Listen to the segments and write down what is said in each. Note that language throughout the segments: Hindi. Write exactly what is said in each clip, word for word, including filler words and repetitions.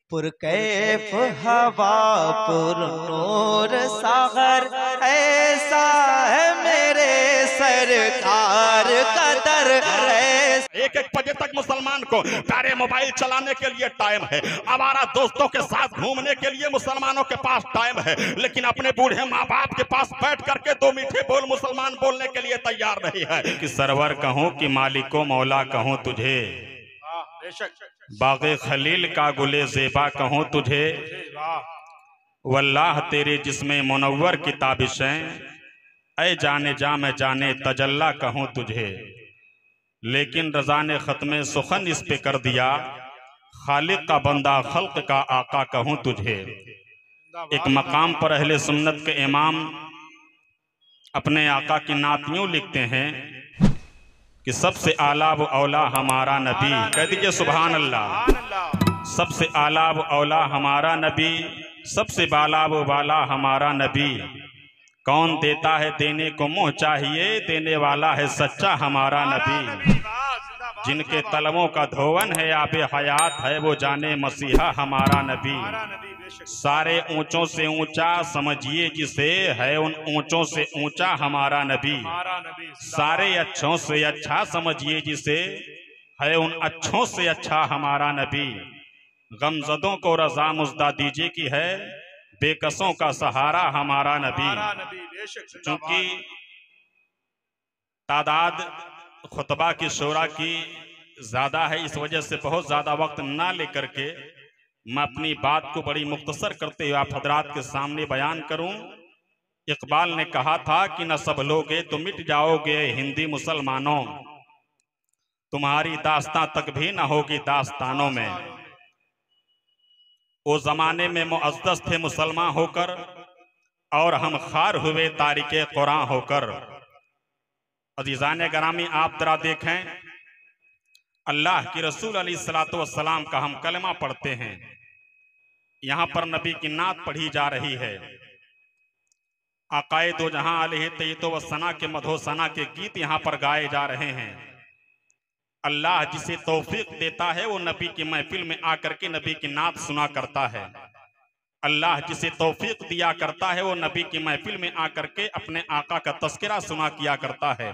पुरकैफ हवा पुर नूर सागर, ऐसा है मेरे सरकार का दर। एक एक बजे तक मुसलमान को प्यारे मोबाइल चलाने के लिए टाइम है, हमारा दोस्तों के साथ घूमने के लिए मुसलमानों के पास टाइम है, लेकिन अपने बूढ़े माँ बाप के पास बैठ करके दो मीठे बोल मुसलमान बोलने के लिए तैयार नहीं है। कि सरवर कहूँ कि मालिको मौला कहूँ तुझे, बाग़े खलील का गुले ज़ेबा कहूँ तुझे, वल्लाह तेरे जिस्मे मुनव्वर की ताबिशें, ऐ जाने जा मैं जाने तजल्ला कहूँ तुझे। लेकिन रज़ा ने ख़त्मे सुखन इस पे कर दिया, खालिक का बंदा खल्क का आका कहूँ तुझे। एक मकाम पर अहले सुन्नत के इमाम अपने आका की नात यूं लिखते हैं कि सबसे आला व औला हमारा नबी, कह दीजिए सुभान अल्लाह। सबसे आला व औला हमारा नबी, सबसे बाला व बाला हमारा नबी। कौन देता है देने को मुँह चाहिए, देने वाला है सच्चा हमारा नबी। जिनके तलवों का धोवन है आबे हयात है, वो जाने मसीहा हमारा नबी। सारे ऊंचों से ऊंचा समझिए जिसे, है उन ऊंचों से ऊंचा हमारा नबी। सारे अच्छों से अच्छा समझिए जिसे, है उन अच्छों से अच्छा हमारा नबी। गमज़दों को रज़ा मुज़दा दीजिए कि है बेकसों का सहारा हमारा नबी। चूंकि तादाद खुतबा की शोरा की ज़्यादा है, इस वजह से बहुत ज़्यादा वक्त ना लेकर के मैं अपनी बात को बड़ी मुख्तसर करते हुए आप हजरात के सामने बयान करूं। इकबाल ने कहा था कि न सब लोगे तो मिट जाओगे हिंदी मुसलमानों, तुम्हारी दास्तां तक भी न होगी दास्तानों में। वो जमाने में मुअज़्ज़ज़ थे मुसलमान होकर, और हम खार हुए तारिके कुरान होकर। अज़ीज़ान गरामी आप जरा देखें, अल्लाह की रसूल अलैहिस्सलातु वस्सलाम का हम कलमा पढ़ते हैं, यहाँ पर नबी की नात पढ़ी जा रही है। आकाए दो जहां अलैहि तैयतो व सना के मधोसना के गीत यहाँ पर गाए जा रहे हैं। अल्लाह जिसे तौफीक देता है वो नबी की महफिल में आकर के नबी की नात सुना करता है। अल्लाह जिसे तौफीक दिया करता है वो नबी की महफिल में आकर के अपने आका का तस्करा सुना किया करता है।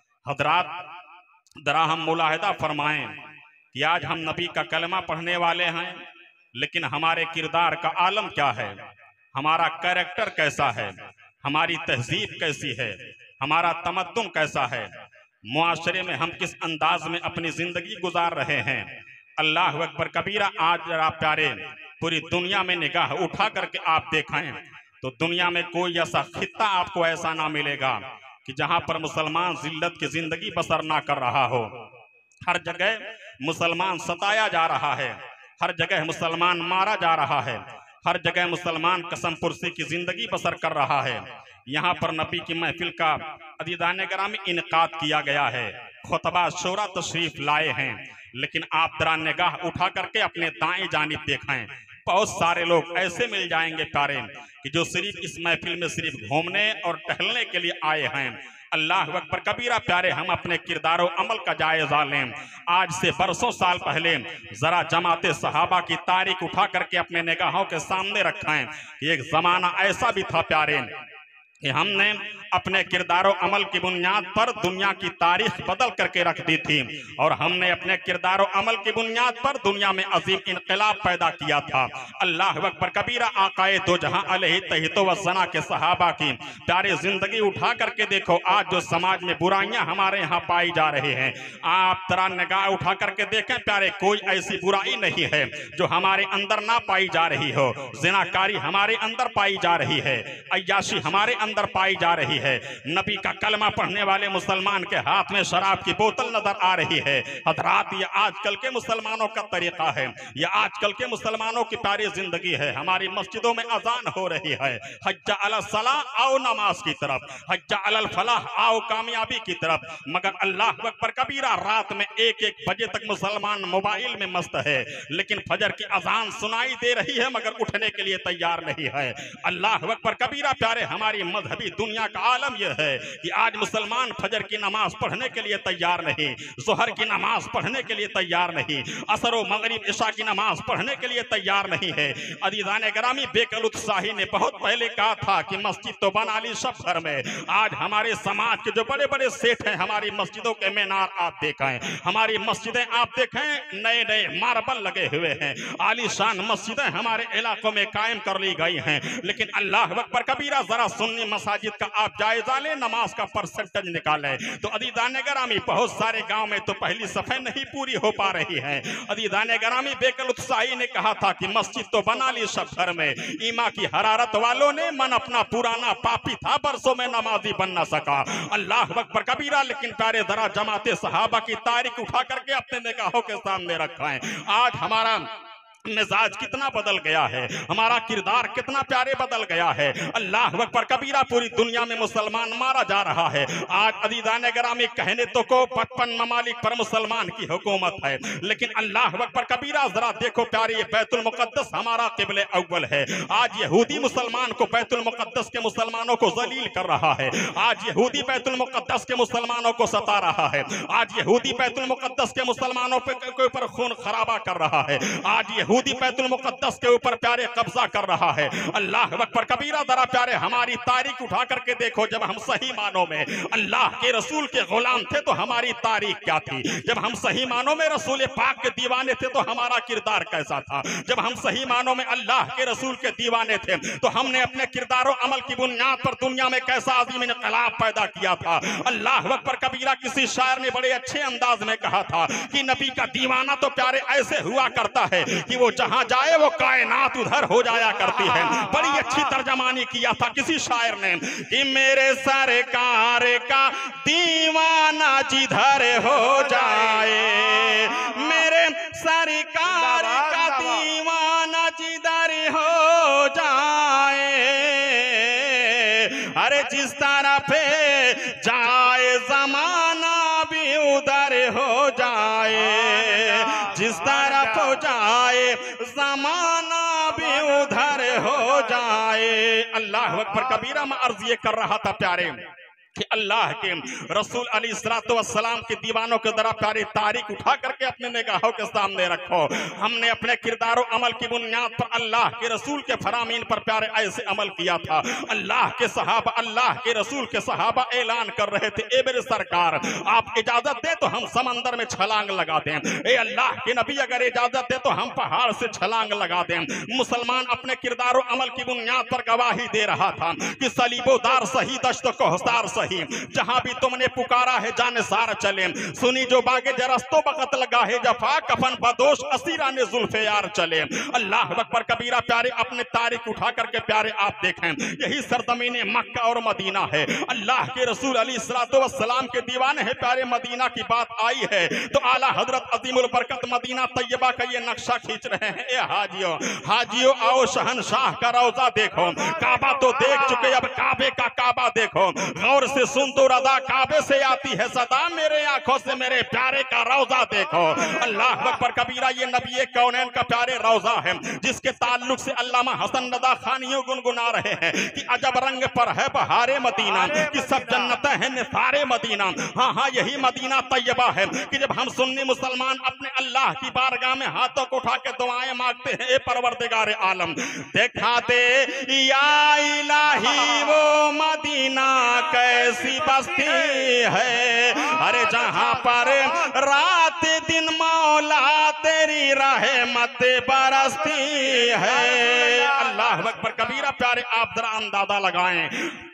हजरात दरा हम मुलाहिदा फरमाएं कि आज हम नबी का कलमा पढ़ने वाले हैं, लेकिन हमारे किरदार का आलम क्या है, हमारा कैरेक्टर कैसा है, हमारी तहजीब कैसी है, हमारा तमद्दुन कैसा है, मुआशरे में हम किस अंदाज में अपनी जिंदगी गुजार रहे हैं। अल्लाह अकबर कबीरा। आज जरा प्यारे पूरी दुनिया में निगाह उठा करके आप देखें तो दुनिया में कोई ऐसा खित्ता आपको ऐसा ना मिलेगा कि जहां पर मुसलमान जिल्लत की जिंदगी बसर ना कर रहा हो। हर जगह मुसलमान सताया जा रहा है, हर जगह मुसलमान मारा जा रहा है, हर जगह मुसलमान कसम पुरसी की जिंदगी बसर कर रहा है। यहाँ पर नबी की महफिल का अज़ीज़ान गिरामी इनकाद किया गया है, खुतबा शोरा तशरीफ लाए हैं, लेकिन आप जरा निगाह उठा करके अपने दाएं जानिब देखें, बहुत सारे लोग ऐसे मिल जाएंगे प्यारे कि जो सिर्फ इस महफिल में सिर्फ घूमने और टहलने के लिए आए हैं। अल्लाह अकबर कबीरा। प्यारे हम अपने किरदारों अमल का जायजा लें। आज से बरसों साल पहले जरा जमाते सहाबा की तारीख उठा करके अपने निगाहों के सामने रखें कि एक जमाना ऐसा भी था प्यारे कि हमने अपने किरदारों अमल की बुनियाद पर दुनिया की तारीख बदल करके रख दी थी, और हमने अपने किरदारों अमल की बुनियाद पर दुनिया में अजीम इनकलाब पैदा किया था। अल्लाह अकबर कबीरा। आकाए दो जहां अलैहि तैयतो व सना के सहाबा की प्यारी जिंदगी उठा करके देखो, आज जो समाज में बुराइयां हमारे यहाँ पाई जा रही हैं, आप तरह निगाह उठा करके देखें प्यारे, कोई ऐसी बुराई नहीं है जो हमारे अंदर ना पाई जा रही हो। जिनाकारी हमारे अंदर पाई जा रही है, अय्याशी हमारे अंदर पाई जा रही है, नबी का कलमा पढ़ने वाले मुसलमान के हाथ में शराब की बोतल नजर आ रही है। हजरात ये आजकल के मुसलमानों का तरीका है, ये आजकल के मुसलमानों की प्यारी जिंदगी है। हमारी मस्जिदों में अजान हो रही है, हज्जा अलल सलाह आओ नमाज की तरफ, हज्जा अलल फलाह आओ कामयाबी की तरफ, मगर अल्लाह अकबर कबीरा रात में एक एक बजे तक मुसलमान मोबाइल में मस्त है, लेकिन फजर की अजान सुनाई दे रही है मगर उठने के लिए तैयार नहीं है। अल्लाह अकबर कबीरा। प्यारे हमारी मजहबी दुनिया का आलम यह है कि आज मुसलमान फजर की नमाज पढ़ने के लिए तैयार नहीं, जोहर की नमाज पढ़ने के लिए तैयार नहीं, असर व मगरिब इशा की नमाज पढ़ने के लिए तैयार नहीं है। अजीज़ान गिरामी, बेकल उत्साही ने बहुत पहले कहा था कि मस्जिद तो बना ली सब घर में। आज हमारे समाज के जो बड़े बड़े सेठ हैं, हमारी मस्जिदों के मीनार आप देखें, हमारी मस्जिदें आप देखें, नए नए मार्बल लगे हुए हैं, आलीशान मस्जिदें हमारे इलाकों में कायम कर ली गई हैं। लेकिन अल्लाह अकबर कबीरा, जरा सुन्नी मसाजिद का आप जायजा लें, नमाज का परसेंटेज निकालें तो अजीज़ान गिरामी बहुत सारे गांव में तो पहली सफे नहीं पूरी हो पा रही है। अजीज़ान गिरामी, बेकल उत्साही ने कहा था कि मस्जिद तो बना ली सब घर में, ईमा की हरारत वालों ने मन अपना पुराना पापी था, बरसों में नमाजी बन न सका। अल्लाह अकबर कबीरा। लेकिन प्यारे जरा जमाते सहाबा की तारीख उठा करके अपने निगाहों के सामने रखा है। आज हमारा मिजाज कितना बदल गया है, हमारा किरदार कितना प्यारे बदल गया है। अल्लाह अकबर कबीरा, पूरी दुनिया में मुसलमान मारा जा रहा है। आज अजीज़ान गिरामी, कहने तो को पचपन ममालिक पर मुसलमान की हुकूमत है, लेकिन अल्लाह अकबर कबीरा जरा देखो प्यारे, ये बैतुल मुकद्दस हमारा क़िबले अव्वल है। आज यहूदी मुसलमान को बैतुल मुकद्दस के मुसलमानों को जलील कर रहा है। आज यहूदी बैतुल मुकद्दस के मुसलमानों को सता रहा है। आज यहूदी बैतुल मुकद्दस के मुसलमानों के ऊपर खून खराबा कर रहा है। आज यहूदी बैतुल मुकद्दस के ऊपर प्यारे कब्जा कर रहा है। अल्लाह अकबर कबीरा, जरा प्यारे हमारी तारीख उठा करके देखो, जब हम सही मानों में अल्लाह के रसूल के गुलाम थे तो हमारी तारीख क्या थी। जब हम सही मानों में रसूल पाक के दीवाने थे तो हमारा किरदार कैसा था। जब हम सही मानों में अल्लाह के रसूल के दीवाने थे तो हमने अपने किरदार और अमल की बुनियाद पर दुनिया में कैसा अजीम इनकलाब पैदा किया था। अल्लाह अकबर कबीरा, किसी शायर ने बड़े अच्छे अंदाज में कहा था कि नबी का दीवाना तो प्यारे ऐसे हुआ करता है कि वो जहां जाए वो कायनात उधर हो जाया करती है। बड़ी अच्छी तर्जमानी किया था किसी शायर ने कि मेरे सरकार का दीवाना जिधर हो जाए, मेरे सरकार का दीवाना जिधर हो जाए, अरे जिस तरफ जाए जमाना भी उधर हो जाए, जिस तरफ जाए जमाना भी उधर हो जाए। अल्लाह अकबर कबीरा, मैं अर्ज ये कर रहा था प्यारे कि अल्लाह के रसूल अलैहिस्सलाम के दीवानों के द्वारा प्यारी तारीख उठा करके अपने निगाहों के सामने रखो। हमने अपने किरदार और अमल की बुनियाद पर अल्लाह के रसूल के फरामीन पर प्यारे ऐसे अमल किया था। अल्लाह के सहाबा, अल्लाह के रसूल के सहाबा ऐलान कर रहे थे, ए मेरे सरकार आप इजाजत दे तो हम समंदर में छलांग लगा दें, ए अल्लाह के नबी अगर इजाजत दे तो हम पहाड़ से छलांग लगा दें। मुसलमान अपने किरदार और अमल की बुनियाद पर गवाही दे रहा था कि सलीबोदार सही, दश्त कोहसार सही, जहां भी तुमने पुकारा है जाने सार चले, सुनी जो बागे जरस्तो बकत लगा है जफा, कफन बदोश असीरा ने जुल्फे यार चले। अल्लाह अकबर कबीरा, प्यारे अपने तारीख उठा करके प्यारे आप देखें, यही सरजमीन मक्का और मदीना है। अल्लाह के रसूल अलैहिस्सलाम के दीवाने हैं प्यारे, मदीना की बात आई है तो आला हजरत अजीमुल बरकत मदीना तैयबा का ये नक्शा खींच रहे हैं। ए हाजियो हाजियो आओ शहनशाह का रौजा देखो, काबा तो देख चुके अब काबे का काबा देखो, गौर से सुन तो रदा काबे से आती है सदा, मेरे आंखों से मेरे प्यारे का रौजा देखो। अल्लाह अकबर कबीरा, ये नबी कौनैन का प्यारे रौजा है जिसके ताल्लुक से अल्लामा हसन रदा खानियों गुनगुना रहे हैं कि अजब रंग पर है बहारे मदीना, कि सब जन्नतें हैं निसारे मदीना। हाँ हाँ यही मदीना तैयबा है कि जब हम सुन्नी मुसलमान अपने अल्लाह की बारगाह में हाथों को उठा के दुआएं मांगते हैं, ए परवरदिगार आलम देखा दे या इलाही वो मदीना कैसी बस्ती है, अरे जहां पर रात दिन मौला तेरी रहमत बरसती है। अल्लाह अकबर कबीरा, प्यारे आप जरा अंदाजा लगाएं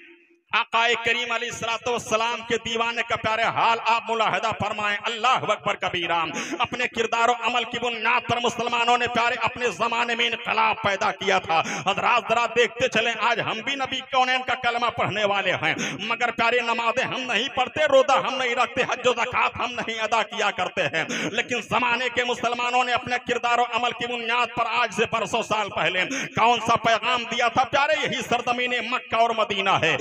आकाए करीम अलैहिस्सलाम के दीवाने का प्यारे हाल आप मुलाहिदा फरमाएं। अल्लाह अकबर कबीरा, अपने किरदार और अमल की बुनियाद पर मुसलमानों ने प्यारे अपने जमाने में इनकलाब पैदा किया था। हज़रात जरा देखते चलें, आज हम भी नबी कौनैन का कलमा पढ़ने वाले हैं, मगर प्यारे नमाजें हम नहीं पढ़ते, रोजा हम नहीं रखते, हज ज़कात हम नहीं अदा किया करते हैं। लेकिन जमाने के मुसलमानों ने अपने किरदार और अमल की बुनियाद पर आज से बरसों साल पहले कौन सा पैगाम दिया था प्यारे, यही सरजमीन मक्का और मदीना है, यही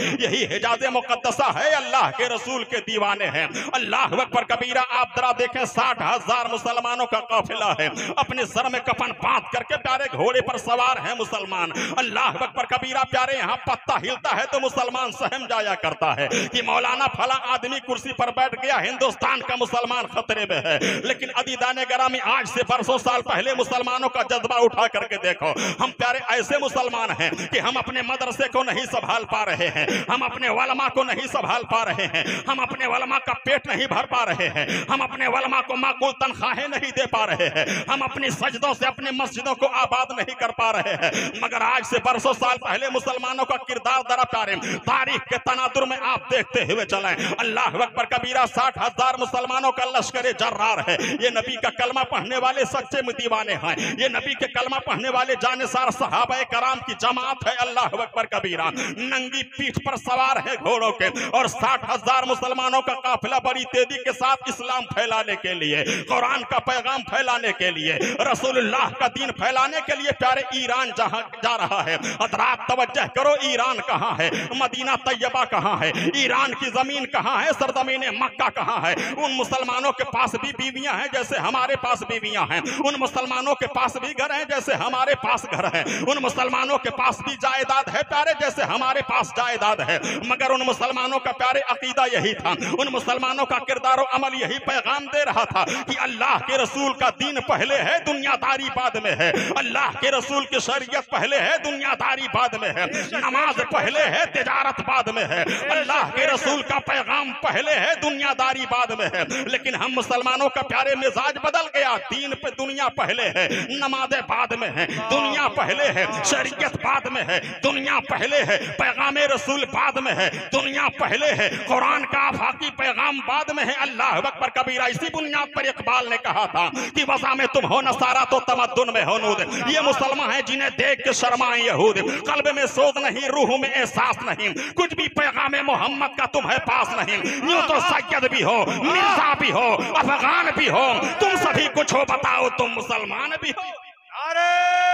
हिजाज मुकद्दसा है, अल्लाह के रसूल के दीवाने हैं। अल्लाह अकबर कबीरा। आप जरा देखें, साठ हजार मुसलमानों का काफिला है, अपने सर में कफन बांध करके प्यारे घोड़े पर सवार है मुसलमान। अल्लाह अकबर कबीरा। प्यारे यहाँ पत्ता हिलता है तो मुसलमान सहम जाया करता है कि मौलाना फला आदमी कुर्सी पर बैठ गया, हिंदुस्तान का मुसलमान खतरे में है। लेकिन अदीदाने गरामी, आज से बरसों साल पहले मुसलमानों का जज्बा उठा करके देखो। हम प्यारे ऐसे मुसलमान हैं कि हम अपने मदरसे को नहीं संभाल पा रहे हैं, हम अपने वलमा को नहीं संभाल पा रहे हैं, हम अपने वलमा का पेट नहीं भर पा रहे हैं, हम अपने वलमा को माकूल तनख्वाहें नहीं दे पा रहे हैं, हम अपनी सजदों से अपने मस्जिदों को आबाद नहीं कर पा रहे हैं। मगर आज से बरसों साल पहले मुसलमानों का किरदार दरा प्यारे तारीख के तनादुर में आप देखते हुए चलें। अल्लाह अकबर कबीरा। साठ हजार मुसलमानों का लश्कर जर्रार है। ये नबी का कलमा पढ़ने वाले सच्चे दीवाने हैं, ये नबी के कलमा पढ़ने वाले जानेसार सहाबा कराम की जमात है। अल्लाह अकबर कबीरा। नंगी पीठ पर सवार है घोड़ों के, और साठ हजार मुसलमानों का काफिला बड़ी तेजी के साथ इस्लाम फैलाने के लिए, कुरान का पैगाम फैलाने के लिए, रसूलुल्लाह का दीन फैलाने के लिए प्यारे ईरान जहां जा रहा है। हजरात तवज्जो करो, ईरान कहां है, मदीना तैयबा कहां है, ईरान की जमीन कहां है, सरजमीन मक्का कहां है। उन मुसलमानों के पास भी बीवियां हैं जैसे हमारे पास बीवियां हैं, उन मुसलमानों के पास भी घर हैं जैसे हमारे पास घर है, उन मुसलमानों के पास भी जायदाद है प्यारे जैसे हमारे पास जायदाद है। मगर उन मुसलमानों का प्यारे अकीदा यही था, उन मुसलमानों का किरदार और अमल यही पैगाम दे रहा था कि अल्लाह के रसूल का दीन पहले है, दुनियादारी बाद में है। अल्लाह के रसूल की शरीयत पहले है, दुनियादारी बाद में है। नमाज पहले है, तिजारत बाद में है। अल्लाह के रसूल का पैगाम पहले है, दुनियादारी बाद में है। लेकिन हम मुसलमानों का प्यारे मिजाज बदल गया। दीन पे दुनिया पहले है, नमाज़ें बाद में है, दुनिया पहले है, शरीयत बाद में है, दुनिया पहले है, पैगाम रसूल बाद में है, दुनिया पहले है, कुरान का आफाकी पैगाम बाद में है। अल्लाह अकबर कबीरा। इसी बुनियाद पर इकबाल ने कहा था कि वज़ा में तुम हो नसारा तो तमद्दुन में हो नूद। ये मुसलमान है जिन्हें देख के शर्माए यहूद, कल्ब में सोच नहीं, रूह में एहसास नहीं, कुछ भी पैगाम मोहम्मद का तुम्हें पास नहीं। यूं तो सैयद भी हो, मिर्जा भी हो, अफगान भी हो, तुम सभी कुछ हो, बताओ तुम मुसलमान भी हो। नारे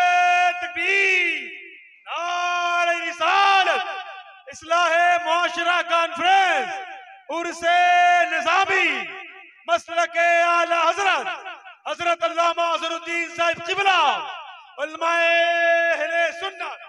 तकबीर, नारे रिसालत, इस्लाहे मुआशरा कॉन्फ्रेंस, उर्से निज़ामी, मसलके आला हजरत हजरत अल्लामा अज़हरुद्दीन साहिब किबला, उलमाए अहले सुन्नत।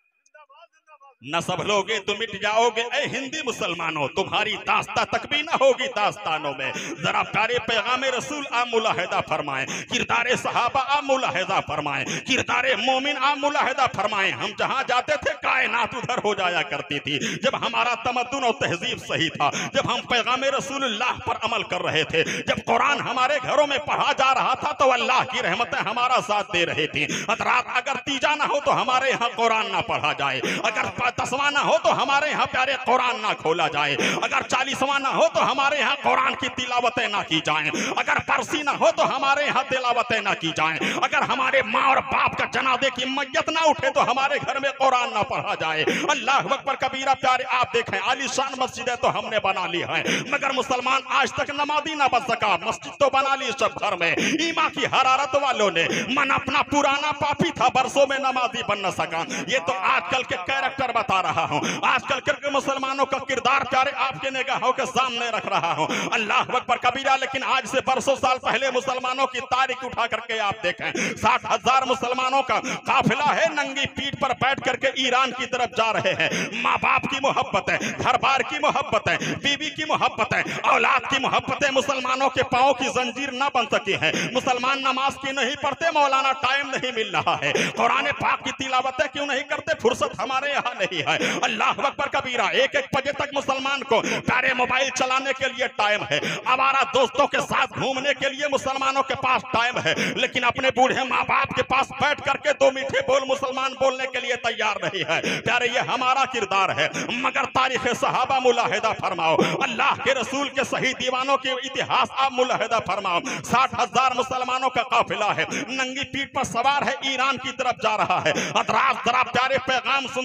न सब लोगे तो मिट जाओगे ऐ हिंदी मुसलमानों, तुम्हारी दास्ता तक भी न होगी दास्तानों में। जरा प्यारे पैगाम रसूल आ मुलाहिदा फरमाएं, किरदारे सहाबा आ मुलाहिदा फरमाएं, किरदारे मोमिन आ मुलाहिदा फरमाएं। हम जहां जाते थे कायनात उधर हो जाया करती थी। जब हमारा तमद्दुन और तहजीब सही था, जब हम पैगाम रसूलुल्लाह पर अमल कर रहे थे, जब कुरान हमारे घरों में पढ़ा जा रहा था तो अल्लाह की रहमतें हमारा साथ दे रही थी। हजरात अगर तीजा ना हो तो हमारे यहाँ कुरान ना पढ़ा जाए, अगर दसवां ना हो तो हमारे यहाँ प्यारे कुरान ना खोला जाए, अगर चालीसवां ना हो तो हमारे यहाँ कुरान की तिलावतें ना की जाएं, अगर परसी ना हो तो हमारे यहाँ तिलावतें ना की जाएं, अगर हमारे माँ और बाप का जनाजे की मैयत ना उठे तो हमारे घर में कुरान ना पढ़ा जाए। अल्लाह अकबर कबीरा। प्यारे आप देखें, आलीशान मस्जिदें तो हमने बना ली हैं, मगर मुसलमान आज तक नमाजी ना बन सका। मस्जिद तो बना ली सब घर में, ईमा की हरारत वालों ने, मन अपना पुराना पापी था, बरसों में नमाजी बन न सका। ये तो आजकल के कैरेक्टर बता रहा हूं, आजकल के मुसलमानों का किरदार प्यारे आपके निगाहों के सामने रख रहा हूं। अल्लाह अकबर कबीरा। लेकिन आज से बरसों साल पहले मुसलमानों की तारीख उठा करके आप देखें, साठ हजार मुसलमानों का काफिला है, नंगी पीठ पर बैठ करके ईरान की तरफ जा रहे हैं। माँ बाप की मोहब्बत है, घर बार की मोहब्बत है, बीवी की मोहब्बत है, औलाद की मोहब्बत है। मुसलमानों के पांव की जंजीर न बन सकी है। मुसलमान नमाज की नहीं पढ़ते, मौलाना टाइम नहीं मिल रहा है। कुरान पाक की तिलावतें क्यों नहीं करते, फुर्सत हमारे यहाँ नहीं है। अल्लाह अकबर कबीरा। एक एक बजे तक मुसलमान को प्यारे मोबाइल चलाने के लिए टाइम है, आवारा दोस्तों के साथ घूमने के लिए मुसलमानों के पास टाइम है, लेकिन अपने बूढ़े माँ बाप के पास बैठ करके दो मीठे बोल मुसलमान बोलने के लिए तैयार नहीं है। प्यारे ये हमारा किरदार है। मगर तारीख सहाबा मुलाहिदा फरमाओ, अल्लाह के रसूल के सही दीवानों के इतिहास आप मुलाहिदा फरमाओ। साठ हजार मुसलमानों का काफिला है, नंगी पीठ पर सवार है, ईरान की तरफ जा रहा है। अतराफ जरा प्यारे पैगाम सुनते जाओ।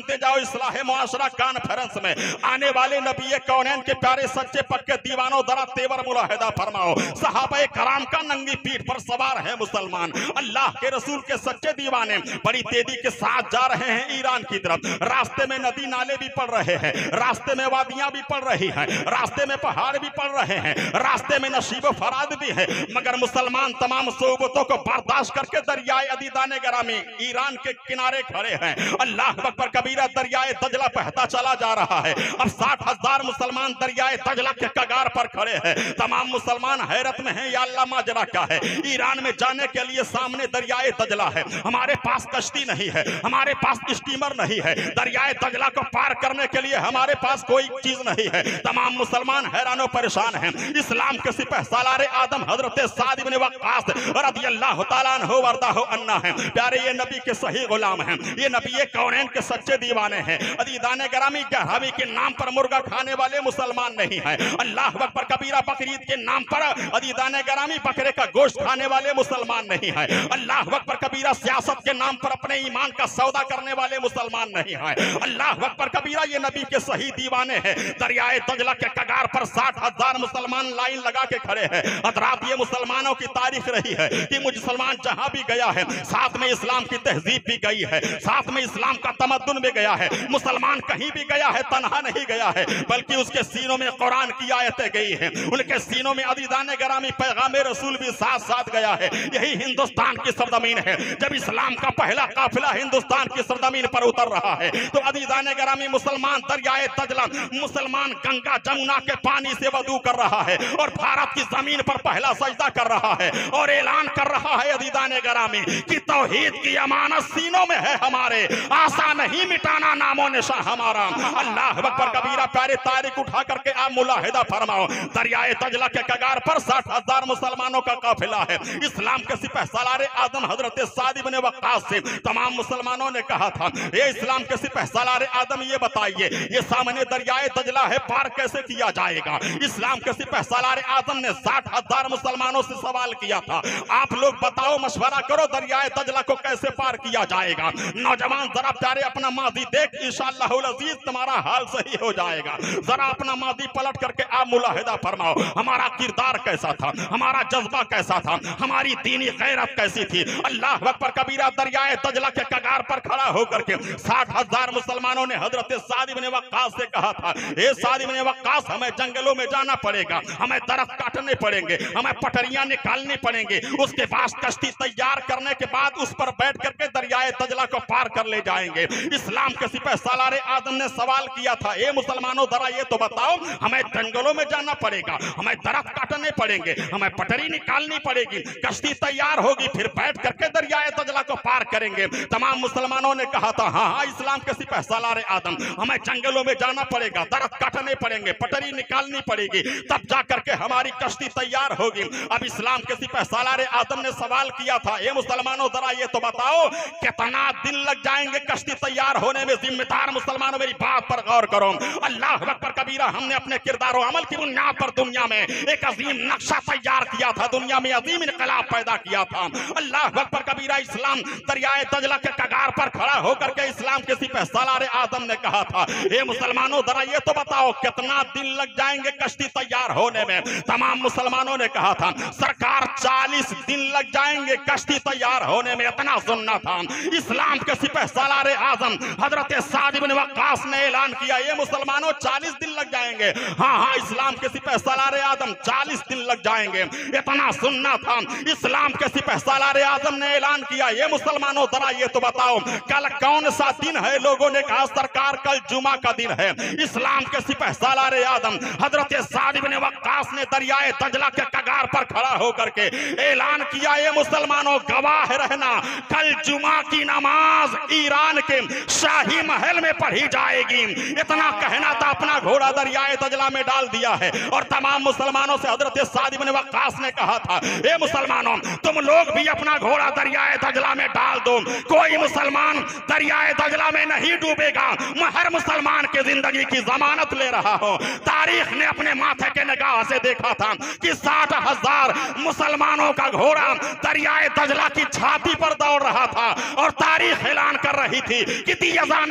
इस्लाह मुआशरा कॉन्फ्रेंस में आने वाले नबी कौनैन के प्यारे सच्चे पक्के दीवानों दरा तेवर मुलाहिदा फरमाओ। सहाबा कराम का नंगी पीठ पर सवार है मुसलमान, अल्लाह के रसूल के सच्चे दीवाने बड़ी तेजी के साथ जा रहे हैं ईरान की तरफ। रास्ते में नदी नाले भी पड़ रहे हैं, रास्ते में वादियां भी पड़ रही हैं, रास्ते में पहाड़ भी पड़ रहे हैं, रास्ते में नशीब फराद भी है, मगर मुसलमान तमाम सोबतों को बर्दाश्त करके दरियाए अदीदाने गरामी ईरान के किनारे खड़े हैं। अल्लाह अकबर कबीरा, दरियाए दजला बहता चला जा रहा है। अब साठ हजार मुसलमान दरियाए दजला के कगार पर खड़े हैं। तमाम मुसलमान हैरत में हैं, या अल्लाह माजरा क्या है। ईरान में जाने के लिए सामने दरियाए दजला है, हमारे पास कश्ती नहीं है, हमारे पास स्टीमर नहीं है, दरियाए दजला को पार करने के लिए हमारे पास कोई चीज नहीं है। तमाम मुसलमान हैरान और परेशान हैं। इस्लाम के सिपह सालारे आदम हजरत साद इब्न वक्कास रदियल्लाहु ताला अन्हु वरदाहु अन्ना हैं। प्यारे ये नबी के सही गुलाम हैं, ये नबी कौनैन के सच्चे दीवाने हैं। अदीदाने गरामी गहरावी के नाम पर मुर्गा खाने वाले मुसलमान नहीं हैं। अल्लाह अकबर कबीरा, बकरीद के नाम पर अदीदाने गरामी बकरे का गोश्त खाने वाले मुसलमान नहीं है। अल्लाह अकबर कबीरा, सियासत के नाम पर अपने ईमान का सौदा करने वाले मुसलमान नहीं है। अल्लाह अकबर कबीरा, ये नबी के सही दीवाने हैं। दरियाए दजला के कगार पर साठ हजार मुसलमान लाइन लगा के खड़े हैं। हजरात, ये मुसलमानों की तारीख रही है कि मुसलमान जहां भी गया है साथ में इस्लाम की तहजीब भी गई है, साथ में इस्लाम का तमद्दुन भी गया है। मुसलमान कहीं भी गया है तनहा नहीं गया है, बल्कि उसके सीनों में कुरान की आयतें गई हैं, उनके सीनों में अदीदाने गरामी पैगाम रसूल भी साथ साथ गया है। यही हिंदुस्तान की सरजमीन है। जब इस्लाम का पहला काफिला हिंदुस्तान की सरजमीन पर उतर रहा है तो अदीदाने गरामी मुसलमान दरियाए दजला, मुसलमान गंगा जमुना के पानी से वदू कर रहा है और भारत की जमीन पर पहला सजदा कर रहा है और ऐलान कर रहा है अदीदाने गरामी कि तौहीद की अमानत सीनों में है हमारे, आशा नहीं मिटाना नामो निशान हमारा। अल्लाह अकबर कबीरा, प्यारे तारीख उठा करके आप मुलाहिदा फरमाओ। दरियाए दजला के कगार पर साठ हजार मुसलमानों का काफिला है। इस्लाम के सिपह सालारे आदम हजरत साद इब्न वक्कास से तमाम मुसलमानों ने कहा था, ये इस्लाम के सिपह सालारे आदम, ये बताइए ये सामने दरियाए दजला है, पार कैसे किया जाएगा। इस्लाम के सिपह सालारे आदम ने साठ हजार मुसलमानों से सवाल किया था, आप लोग बताओ, मशवरा करो, दरियाए दजला को कैसे पार किया जाएगा। नौजवान जरा प्यारे अपना मादी देख, इंशाअल्लाहुल अजीज तुम्हारा हाल सही हो जाएगा। जरा अपना मादी पलट करके आप मुलाहिदा फरमाओ, हमारा किरदार कैसा था, हमारा जज्बा कैसा था, हमारी दीनी गैरत कैसी थी। अल्लाह अकबर कबीरा, दरियाए दजला के कगार पर खड़ा होकर के साठ हजार मुसलमानों ने हजरत साद इब्न वक्कास से कहा था, हे साद इब्न वक्कास, हमें जंगलों में जाना पड़ेगा, हमें दरख्त काटने पड़ेंगे, हमें पटरियां निकालनी पड़ेंगे, उसके बाद कश्ती तैयार करने के बाद उस पर बैठ करके दरियाए दजला को पार कर ले जाएंगे। इस्लाम के सिपह सालारे आदम ने सवाल किया था, ए मुसलमानों, जरा ये तो बताओ, हमें जंगलों में जाना पड़ेगा, हमें दरख्त काटने पड़ेंगे, हमें पटरी निकालनी पड़ेगी, कश्ती तैयार होगी, फिर बैठ करके दरियाए दजला को पार करेंगे। तमाम मुसलमानों ने कहा था, हाँ हाँ इस्लाम के सिपह सालारे आदम, हमें जंगलों में जाना पड़ेगा, दरख्त काटने पड़ेंगे, पटरी निकालनी पड़ेगी, तब जा करके हमारी कश्ती तैयार होगी। अब इस्लाम के सिपह सालारे आदम ने सवाल किया था, ए मुसलमानों, जरा ये तो बताओ, कितना दिन लग जाएंगे कश्ती तैयार होने में। जिम्मेदार मुसलमानों, मेरी बात पर गौर करो। अल्लाह अकबर कबीरा, हमने अपने किरदार और अमल की बुनियाद पर दुनिया में एक अजीम नक्शा तैयार किया था, दुनिया में अजीम इनकलाब पैदा किया था। अल्लाह अकबर कबीरा, इस्लाम दरियाए दजला के कगार पर खड़ा होकर के इस्लाम के सिपह सालारे आदम ने कहा था, ए मुसलमानों, जरा ये तो बताओ, कितना दिन लग जाएंगे कश्ती तैयार होने में। तमाम मुसलमानों ने कहा था, सरकार चालीस दिन लग जाएंगे कश्ती तैयार होने में। इतना सुनना था। इस्लाम के सिपह सालारे आजम हजरत साद इब्न वक्कास ने ऐलान किया, ये मुसलमानों चालीस दिन लग जाएंगे। हाँ हाँ इस्लाम के सिपह सालारे आजम चालीस दिन लग जाएंगे। इतना सुनना था। इस्लाम के सिपह सालारे आजम ने ऐलान किया, ये मुसलमानों जरा ये तो बताओ, कल कौन सा दिन है। लोगों ने कहा, सरकार कल जुमा का दिन है। इस्लाम के सिपह सालारे आजम हजरत साद इब्न वक्कास ने दरियाए दजला के कगार पर खड़ा होकर के ऐलान किया, ये मुसलमानों गवाह रहना, कल जुमा की नमाज ईरान के शाही महल में पढ़ी जाएगी। इतना कहना था, अपना घोड़ा दरियाए दजला में डाल दिया है। और तमाम मुसलमानों से हजरत साद इब्न वक्कास ने कहा था, ए मुसलमानों तुम लोग भी अपना घोड़ा दरियाए दजला में डाल दो। कोई मुसलमान दरियाए दजला में नहीं डूबेगा। मैं हर मुसलमान की जिंदगी की जमानत ले रहा हूं। तारीख ने अपने माथे के निगाह से देखा था कि साठ हजार मुसलमानों का घोड़ा दरियाए दजला की छाती पर दौड़ रहा था और तारीख ऐलान कर रही थी कि दियाजाने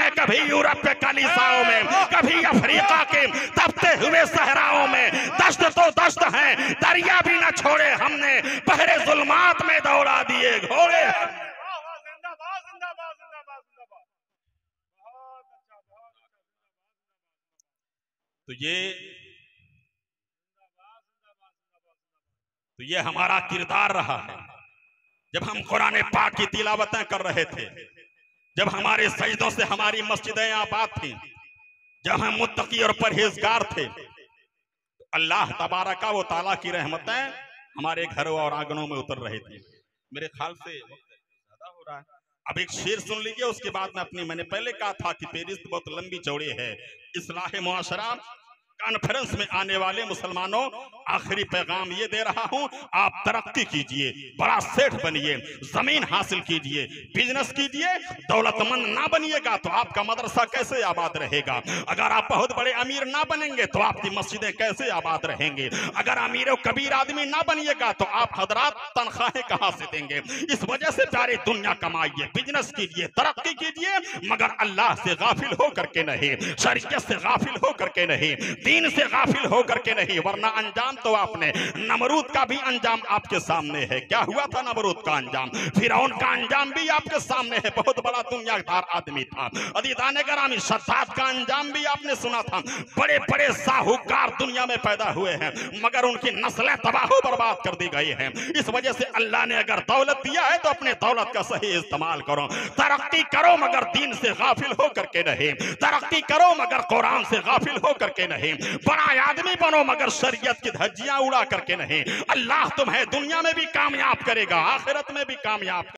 में, कभी यूरोप के कलीसियाओं में, कभी अफ्रीका के तपते हुए सहराओं में। दस्त तो दस्त है, दरिया भी न छोड़े हमने, बहरे जुल्मात में दौड़ा दिए घोड़े। तो ये तो ये हमारा किरदार रहा है। जब हम कुरान पाक की तिलावतें कर रहे थे, जब हमारे सजदों से हमारी मस्जिदें आबाद थी, जब हम मुत्तकी और परहेजगार थे, तो अल्लाह तबारका व तआला की रहमतें हमारे घरों और आंगनों में उतर रही थी। मेरे ख्याल से ज्यादा हो रहा है, अब एक शेर सुन लीजिए, उसके बाद में अपनी, मैंने पहले कहा था कि फेरिस्त बहुत लंबी चौड़ी है। इस्लाह मुआशरा कॉन्फ्रेंस में आने वाले मुसलमानों, आखिरी पैगाम ये दे रहा हूं, आप तरक्की कीजिए, बड़ा सेठ बनिए, जमीन हासिल कीजिए, बिजनेस कीजिए। दौलतमंद ना बनिएगा तो आपका मदरसा कैसे आबाद रहेगा? अगर आप बहुत बड़े अमीर ना बनेंगे तो आपकी मस्जिदें कैसे आबाद रहेंगे? अगर अमीर कबीर आदमी ना बनिएगा तो आप हजरात तनख्वाहें कहां से देंगे? इस वजह से प्यारे दुनिया कमाइए, बिजनेस कीजिए, तरक्की कीजिए, मगर अल्लाह से गाफिल होकर के नहीं, शरीयत से गाफिल होकर के नहीं, दीन से गाफिल होकर के नहीं, वरना अंजाम तो आपने, नमरूद का भी अंजाम आपके सामने है। क्या हुआ था नमरूद का अंजाम? फिरौन का अंजाम भी आपके सामने है, बहुत बड़ा दुनियादार आदमी था। अदीदाने करामी, शद्दाद का अंजाम भी आपने सुना था। बड़े बड़े साहूकार दुनिया में पैदा हुए हैं, मगर उनकी नस्लें तबाह बर्बाद कर दी गई हैं। इस वजह से अल्लाह ने अगर दौलत दिया है तो अपने दौलत का सही इस्तेमाल करो, तरक्की करो, मगर दीन से गाफिल होकर के नहीं, तरक्की करो मगर कुरान से गाफिल होकर के नहीं, बड़ा आदमी बनो मगर शरीयत की धज्जियां उड़ा करके नहीं। अल्लाह तुम्हें दुनिया में भी कामयाब करेगा, आखिरत में भी कामयाब